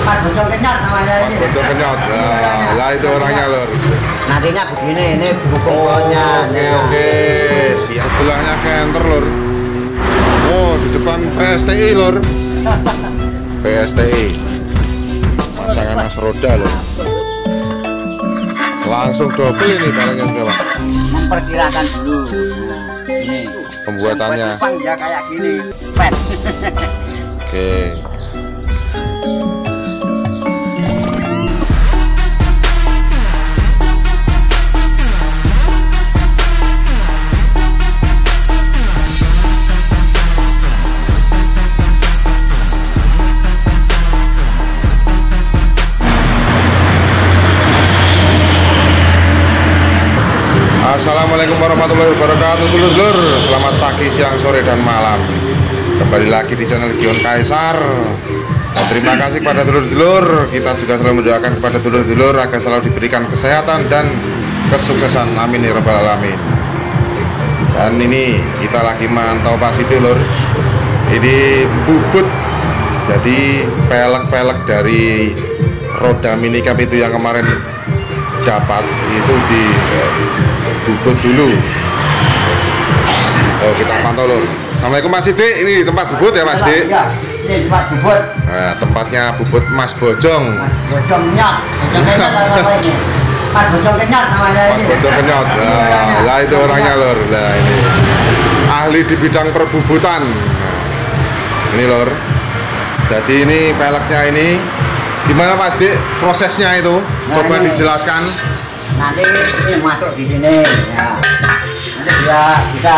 Mas Bojong Kenyot namanya ini. Mas Bojong Kenyot. Lah itu orangnya lor. Nantinya begini, ini buku-bukunya. Oke. Siap. Sebelahnya Kenter lor. Oh, di depan PSTI lor. PSTI. Pasangan as roda lor. Langsung double ini palingnya juga Pak. Memperkirakan dulu. Ini Pembuatannya. Jepang ya kayak gini. Pet. Oke. Assalamualaikum warahmatullahi wabarakatuh dulur-dulur. Selamat pagi, siang, sore, dan malam. Kembali lagi di channel Gion Kaisar. Dan terima kasih kepada dulur-dulur. Kita juga selalu mendoakan kepada dulur-dulur agar selalu diberikan kesehatan dan kesuksesan. Amin ya rabbal alamin. Dan ini kita lagi mantau Pak Siti lur. Ini bubut. Jadi pelek-pelek dari roda minicab itu yang kemarin dapat itu di bubut dulu. Oh, kita pantau lur. Assalamualaikum Mas Siti, ini tempat bubut ya Mas Siti? Iya, ini tempat bubut. Nah, tempatnya bubut Mas Bojong. Mas Bojong Kenyot. Bojong Kenyot namanya ini. Mas Bojong Kenyot namanya ini. Mas Bojong Kenyot. Lah itu orangnya lur. Lah ini ahli di bidang perbubutan. Nah, ini lur. Jadi ini peleknya ini gimana Mas Dik prosesnya itu? Coba ini dijelaskan. Nanti ini masuk di sini ya. Nanti dia bisa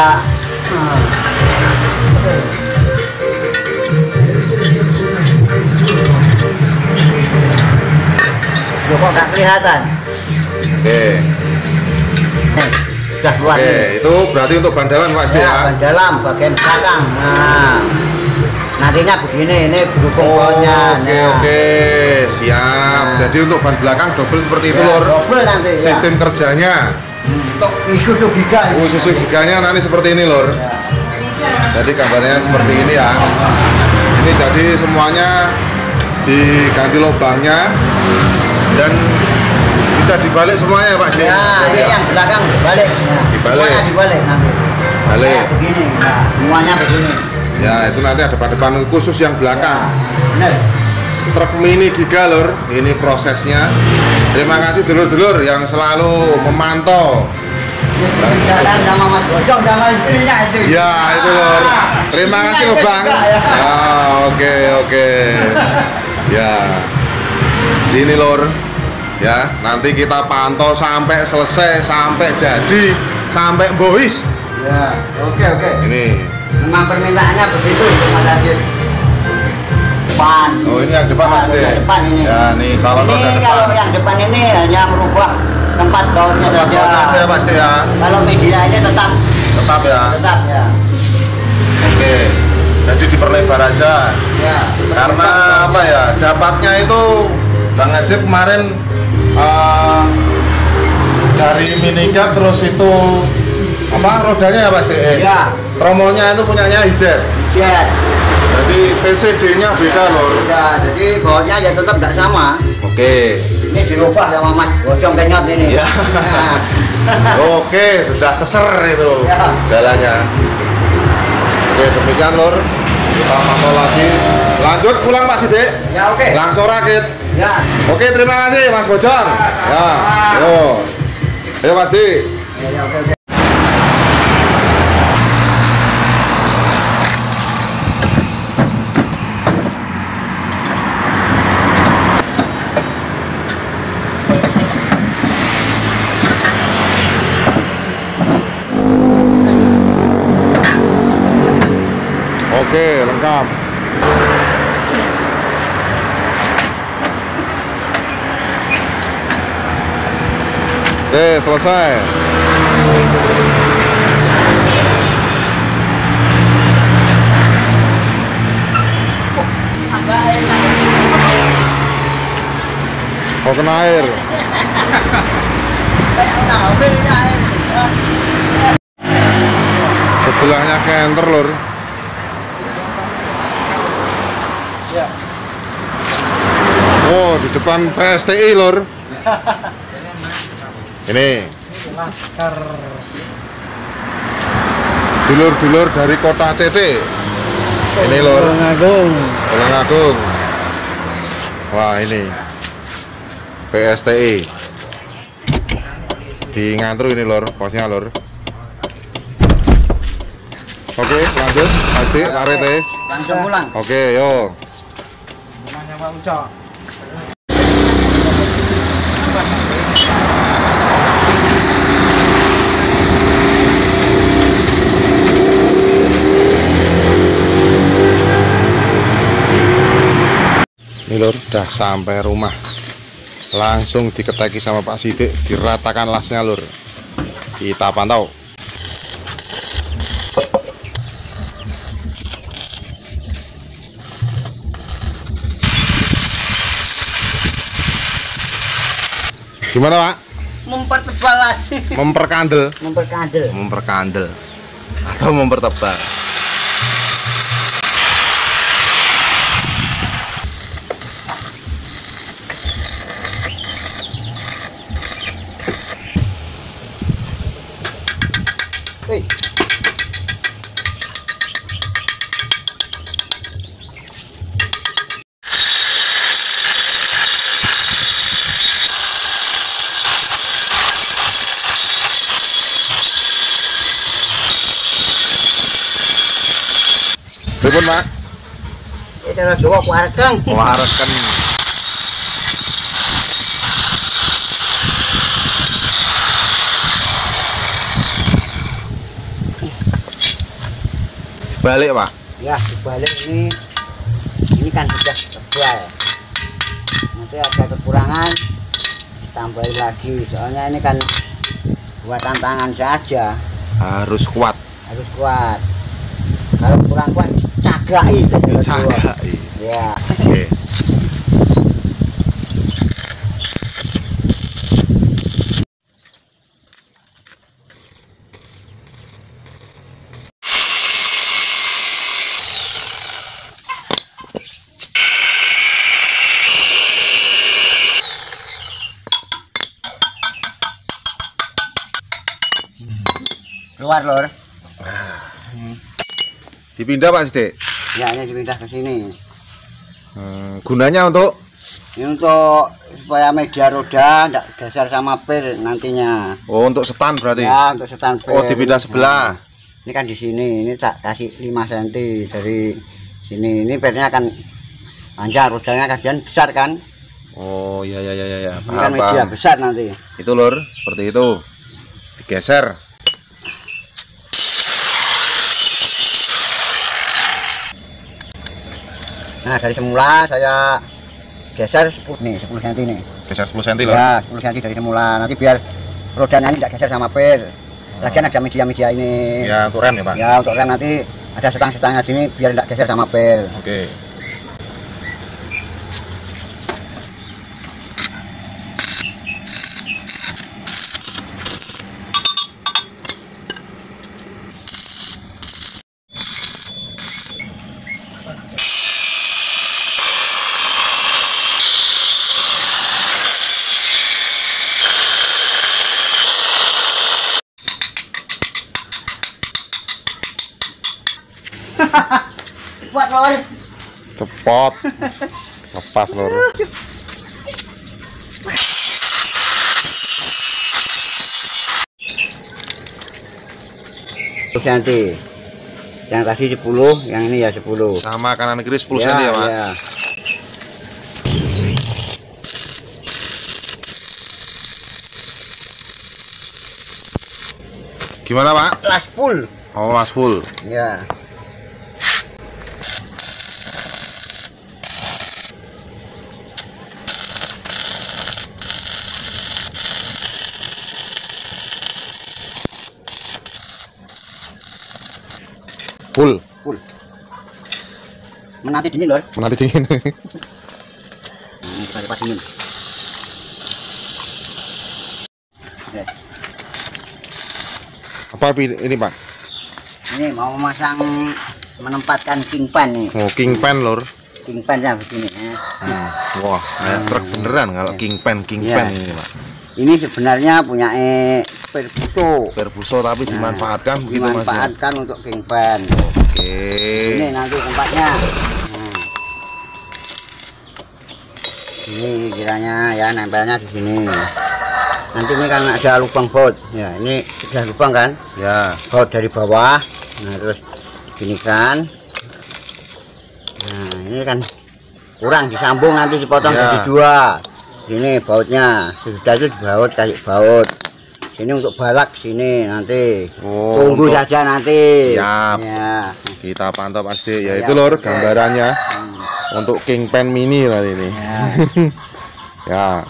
Loh, kok nggak kelihatan? Oke. Sudah keluar. Oke, itu berarti untuk bandalan Mas Dik Ya, ya. ban dalam bagian belakang. Nah, nantinya begini, ini buku-bukunya. Oke, siap. Nah. Jadi untuk ban belakang double seperti itu Ya, lur. double nanti. Sistem kerjanya. Untuk Isuzu Giga. Isuzu Giganya nanti seperti ini lur. Ya. Jadi gambarnya seperti ini ya. Ini jadi semuanya diganti lubangnya dan bisa dibalik semuanya Pak Dik. Ya, Jadi ini yang belakang dibalik. Ya. Dibalik. Semuanya dibalik nanti. Balik. Kayak begini. Ya, semuanya begini. Ya itu nanti ada depan khusus yang belakang. Benar. Truk mini Giga lur, ini prosesnya. Terima kasih dulur-dulur yang selalu memantau. Jalan sama Mas Bojong sama istrinya itu. Ya itu lur. Terima kasih loh Bang. Ya. Ya oke. Ya ini lur. Ya nanti kita pantau sampai selesai, sampai jadi, sampai bohis. Ya, oke. Ini. Memang permintaannya begitu Mas Adit. Depan. Oh ini yang depan Mas Dik. Yang depan ini. Ya nih calon roda Ini depan. kalau yang depan ini hanya merubah tempat gaunnya Tempat saja. gaunnya aja ya Mas Dik ya. Kalau medianya tetap Tetap ya. ya. Oke. Jadi diperlebar aja. Ya. Karena apa ya? Dapatnya itu Bang Ajib kemarin dari minicab terus itu apa rodanya ya Mas Dik? Ya. Tromolnya itu punyanya Hijet. Jet. Jadi PCD-nya beda lor. Ya, jadi bawahnya ya tetap tidak sama. Oke. Ini dirubah sama Mas Bojong Kenyot ini. Ya. Oke, sudah seser itu Ya. jalannya. Oke, demikian lor. Kita pantau lagi. Lanjut pulang Mas Dik. Ya, oke. Langsung rakit. Ya. Oke, terima kasih Mas Bojong. Ya, yo. Ayo Mas Dik. Ya, oke. Oke, lengkap. Oke, selesai. Oh, kena air. Sebelahnya Kenter lur. Oh, di depan PSTI lur. Ini dulur-dulur dari kota CT. Ini lur. Tulungagung. Wah, ini PSTI. Di Ngantru ini lur, posnya lur. Oke, lanjut. Pasti tarik deh. Langsung pulang. Oke, yuk. Rumahnya Pak Ucok. Ini lur, udah sampai rumah. Langsung diketeki sama Pak Sidik, diratakan lasnya lur. Kita pantau. Gimana Pak? Mempertebal lagi. Memperkandel. Memperkandel. Memperkandel atau mempertebal. Hei. Pripun Pak? Itu cara Jawa kuareng. Wareken. Dibalik Pak. Ya, dibalik ini kan sudah tebal. Nanti ada kekurangan tambahin lagi. Soalnya ini kan buatan tangan saja, Harus kuat. harus kuat. Kalau kurang kuat cagai. Cagai. Ya. Oke. Keluar lor. Dipindah Pak Sidik. Ya, ini dipindah ke sini. Gunanya untuk Ini untuk supaya media roda tidak geser sama pir nantinya. untuk setan berarti. Ya, untuk setan pir. Oh, dipindah sebelah. Ini kan di sini, ini tak kasih 5 cm dari sini. Ini pirnya akan panjang, rodanya kasihan besar kan. Oh, ya ya ya ya ya. Ini kan media besar nanti. Itu lur, seperti itu. Digeser. Nah, dari semula saya geser 10 nih, 10 cm nih. Geser 10 cm lur. Ya, 10 cm dari semula. Nanti biar rodanya ini tidak geser sama pir. Lagian ada media-media ini. Ya, untuk rem ya, Pak. Ya, untuk rem nanti ada setang-setangnya sini biar tidak geser sama pir. Oke. Kuat lor. Cepot. Lepas lur. Nanti yang tadi 10, yang ini ya 10. Sama kanan kiri 10 cm ya, Pak. Ya. Gimana, Pak? Las full. Oh, las full. Ya. Full. Full. Menanti dingin lor. Menanti dingin. Ini pas dingin. Ya. Apa ini, Pak? Ini mau memasang menempatkan king pan nih. Oh, king pan lur. king pen ya begini. Wah, kayak truk beneran kalau king pen ini, Pak. Ini sebenarnya punya Perbuso. Perbuso tapi dimanfaatkan begitu Mas. Dimanfaatkan untuk king pen. Oke. Ini nanti tempatnya. Ini kiranya ya nempelnya di sini. Nanti ini kan ada lubang baut. Ya, ini sudah lubang kan? Ya. Baut dari bawah. Nah, terus gini kan. Nah, ini kan kurang disambung nanti dipotong jadi dua. Ini bautnya sudah itu dibaut kasih baut. Sini untuk balak sini nanti. Tunggu saja nanti. Siap. Ya. Kita pantau pasti ya itu lor gambarannya untuk king pen mini lah ini. Ya.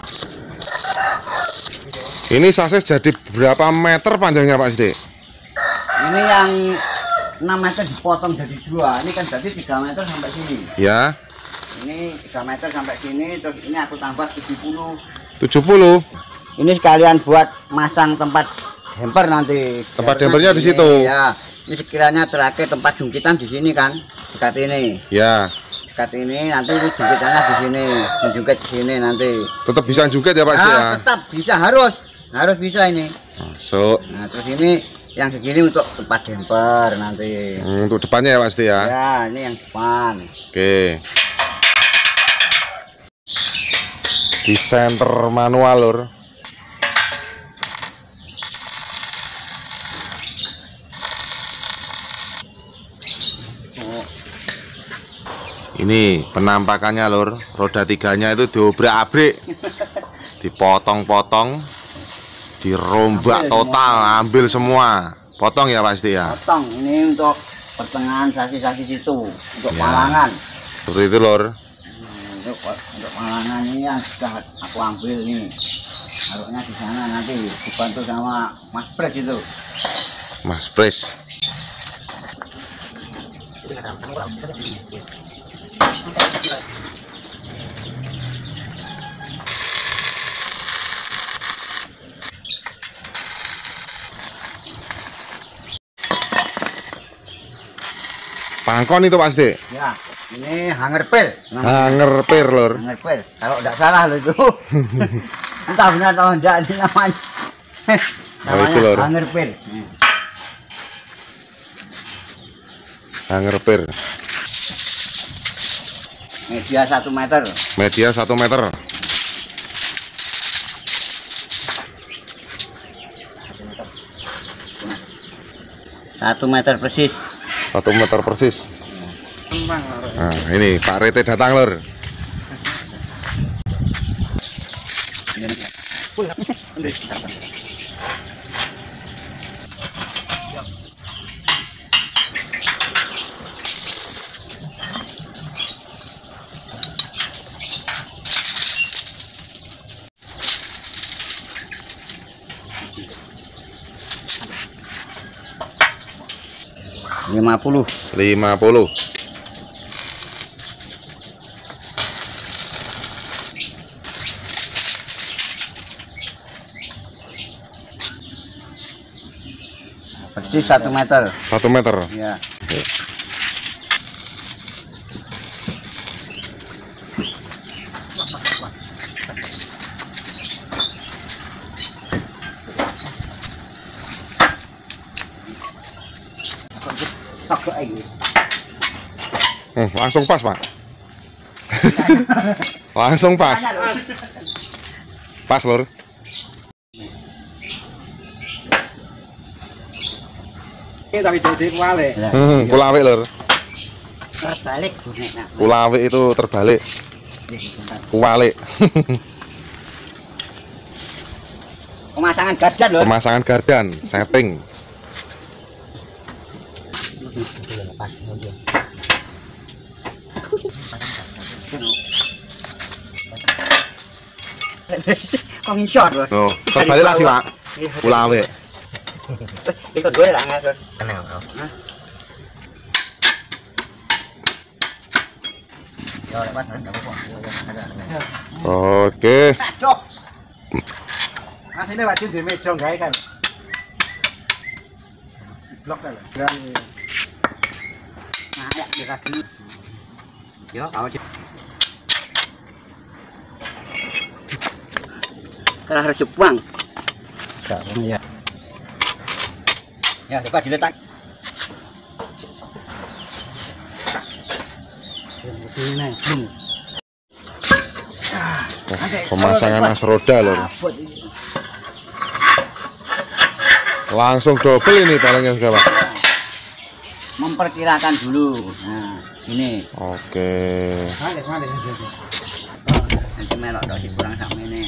Ini sasis jadi berapa meter panjangnya Pak Siti? Ini yang 6 meter dipotong jadi dua. Ini kan jadi 3 meter sampai sini. Ya. Ini 3 meter sampai sini, terus ini aku tambah 70. 70. Ini sekalian buat masang tempat hamper nanti. Tempat hampernya di situ. Ya. Ini sekiranya terakhir tempat jungkitan di sini kan, dekat ini. Ya. Dekat ini nanti ini jungkitannya di sini, menjungkit di sini nanti. Tetap bisa jungkit ya Pak Siti ya? Tetap bisa, harus bisa ini. Masuk. Nah, terus ini yang segini untuk tempat damper nanti. Untuk depannya ya pasti ya. Ya, ini yang depan. Oke. Di center manual lur. Ini penampakannya lur. Roda tiganya itu diobrak-abrik, dipotong-potong, dirombak total, ambil semua. Potong ya pasti ya. Potong ini untuk pertengahan sasi-sasi situ, untuk malangan. Seperti itu lor. Untuk malangan ini yang sudah aku ambil nih. Taruhnya di sana nanti dibantu sama Mas Pres itu. Mas Pres. Pangkon itu pasti. Ya, ini hanger pil. Hanger pil lor. Hanger pil. Kalau tidak salah loh itu. Entah benar atau enggak ini namanya. Itu lor. Hanger pil. Hanger pil. Media 1 meter. Media 1 meter. Satu meter persis. 1 meter persis. Nah, ini Pak Rete datang lor. Lima puluh. Persis 1 meter. 1 meter. Ya. Langsung pas Pak. Langsung pas. Pas lor. Ini tapi jadi kuali. Kulawe lor. Terbalik. Kulawe itu terbalik. Kuwale. Pemasangan gardan loh. Pemasangan gardan, setting. Kok ngisor loh. Tuh, terbalik lagi Pak. Kulawe. Ikut gue lah nggak kenal. Oke. Mas ini wajib di meja gawe kan. Blok kan. Dan Nah, ya kira dulu. Yo, kamu kalau harus Jepang. Ya. Ya, dapat diletak. Pemasangan as roda lor. Langsung double ini palingnya sudah Pak. Memperkirakan dulu. Nah, ini. Oke. Nanti melok dosi kurang sama ini.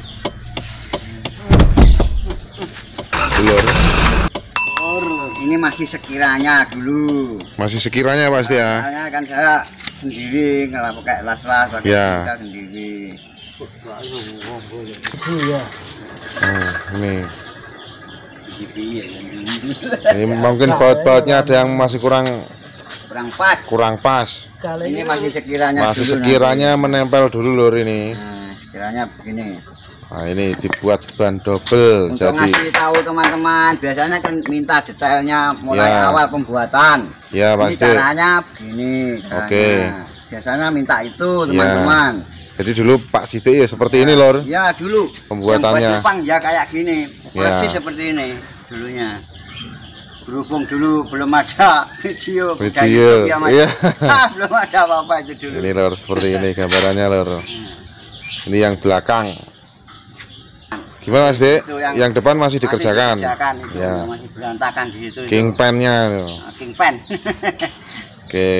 Lor. Ini masih sekiranya dulu. Masih sekiranya pasti ya. Soalnya kan saya sendiri nggak pakai las-las, pakai Ya. kita sendiri. Ini. Iya, Ini mungkin baut-bautnya ada yang masih kurang kurang pas. Ini masih sekiranya. Masih dulu sekiranya menempel dulu lor ini. Nah, sekiranya begini. Nah ini dibuat ban double Untuk jadi. ngasih tahu teman-teman, biasanya kan minta detailnya mulai Ya. awal pembuatan. Ya Ini pasti. caranya begini. Caranya. Oke. Biasanya minta itu teman-teman. Jadi dulu Pak Siti ya seperti ini lor. Ya dulu. Pembuatannya. Yang buat Jepang ya kayak gini. Persis Ya. seperti ini dulunya. Berhubung dulu belum ada video. Video, Ya, iya. belum ada apa-apa itu dulu. Ini lor seperti ini gambarannya lor. Ini yang belakang. Gimana Mas Dek? Itu Yang depan masih dikerjakan. Dikerjakan itu, Ya. masih berantakan di situ. King pen-nya. King pen. Oke.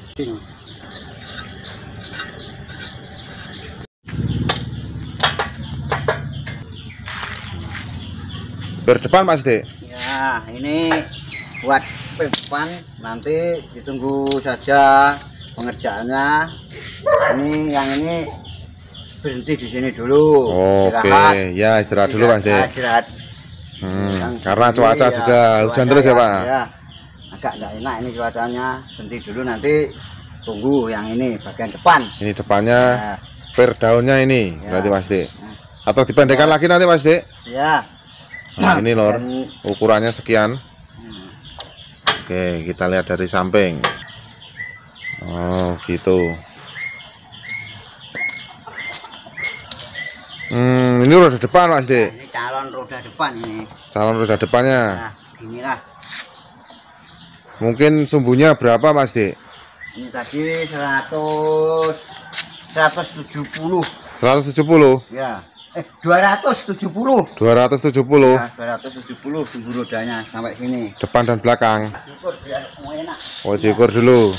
Berdepan Mas Dek. Ya, ini buat depan nanti ditunggu saja pengerjaannya. Ini yang ini berhenti di sini dulu. Oke, ya istirahat dulu Mas Dek. Istirahat. Karena cuaca juga hujan terus ya Pak. Ya, agak nggak enak ini cuacanya. Berhenti dulu nanti tunggu yang ini bagian depan. Ini depannya Ya, per daunnya ini Ya. berarti Mas Dek. Atau dipendekkan lagi nanti Mas Dek. ya. Nah, ini lor, Dan- ukurannya sekian. Oke, kita lihat dari samping. Oh, gitu. Ini roda depan Mas Dek. Ini calon roda depan ini. Calon roda depannya. Nah, inilah. Mungkin sumbunya berapa Mas Dek? Ini tadi 170. 170, Ya. 270. 270 Ya, 270 sumbu rodanya sampai sini. depan dan belakang. Ukur biar mau enak. Oh, diukur dulu.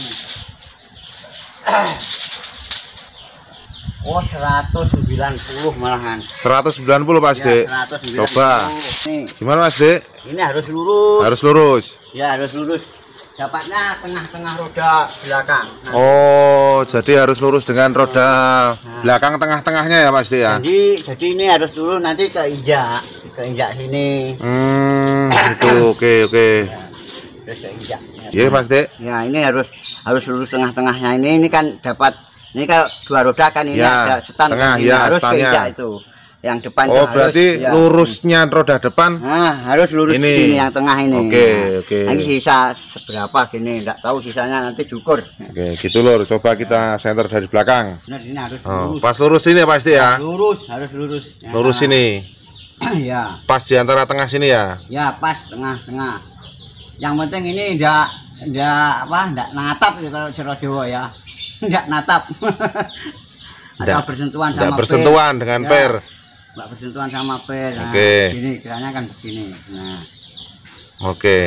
Oh, 190 malahan. 190 Mas Ya, Dek. 190. Coba. Nih, Gimana Mas Dek? ini harus lurus. Harus lurus. Ya, harus lurus. Dapatnya tengah-tengah roda belakang. Nah, Oh, jadi harus lurus dengan roda belakang tengah-tengahnya ya Mas Dek ya? jadi ini harus dulu nanti keinjak sini. Itu oke. Terus keinjak. Iya Mas Dek. Ya, ini harus lurus tengah-tengahnya ini kan dapat ini kalau dua roda kan ini Ya, ada setan tengah, ini ya, harus setannya. keinjak itu. Yang depan Oh, itu berarti harus, ya. lurusnya roda depan. Nah, harus lurus Ini. sini yang tengah ini. Oke. Nah, ini sisa seberapa gini, enggak tahu sisanya nanti diukur. Oke, gitu lor. Coba kita center dari belakang. Benar, ini harus Oh, lurus. pas lurus sini ya Mas Dek ya? Lurus, harus lurus. Ya. Lurus sini. Ya. Pas di antara tengah sini ya? Ya, pas tengah-tengah. Yang penting ini enggak natap gitu kalau Jawa Jawa ya. Enggak natap. Ada bersentuhan sama Tidak bersentuhan per. dengan Ya, per. enggak bersentuhan sama per. Nah, Oke. Gini, kiranya kan begini. Nah, Oke.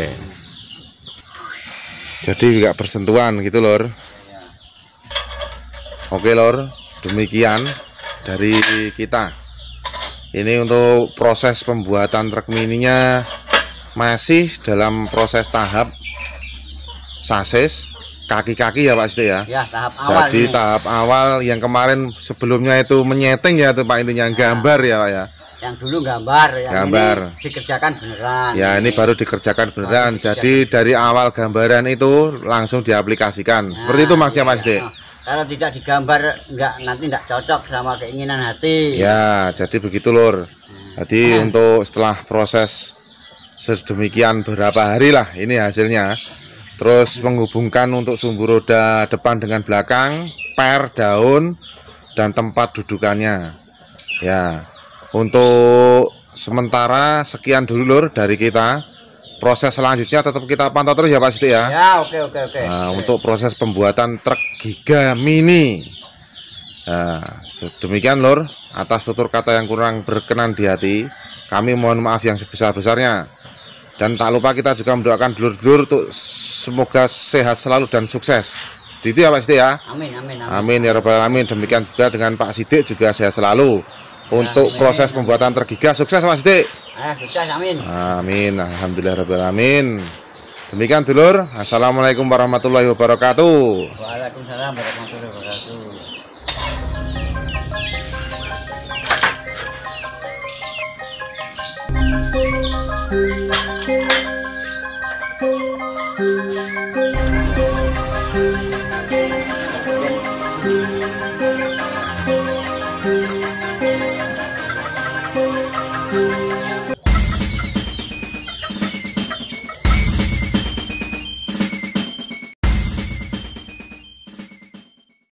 Jadi nggak bersentuhan gitu lor. Oke lor, demikian dari kita. Ini untuk proses pembuatan truk mininya masih dalam proses tahap sasis kaki-kaki ya Pak Siti ya. ya tahap awal Jadi ini. tahap awal yang kemarin sebelumnya itu menyeting ya itu Pak intinya gambar ya Pak ya. Yang dulu gambar, yang Gambar. ini dikerjakan beneran. Ya ini baru dikerjakan beneran. Jadi dari awal gambaran itu langsung diaplikasikan. Seperti itu maksudnya Mas Dik. Nah, kalau tidak digambar nanti enggak cocok sama keinginan hati. Ya, jadi begitu lur. Jadi untuk setelah proses sedemikian beberapa hari lah ini hasilnya. terus menghubungkan untuk sumbu roda depan dengan belakang, per daun dan tempat dudukannya. Ya, untuk sementara sekian dulu lur dari kita. Proses selanjutnya tetap kita pantau terus ya Pak Siti ya. Ya, oke. Nah, untuk proses pembuatan truk Giga Mini. Nah, sedemikian lur, atas tutur kata yang kurang berkenan di hati, kami mohon maaf yang sebesar-besarnya. Dan tak lupa kita juga mendoakan dulur-dulur untuk semoga sehat selalu dan sukses. Itu ya Pak Siti ya. Amin ya rabbal alamin. Demikian juga dengan Pak Sidik juga sehat selalu. Untuk proses pembuatan truk Giga sukses Pak Sidik. Sukses, amin. Amin, alhamdulillah rabbil alamin. Demikian dulur, assalamualaikum warahmatullahi wabarakatuh. Waalaikumsalam warahmatullahi wabarakatuh.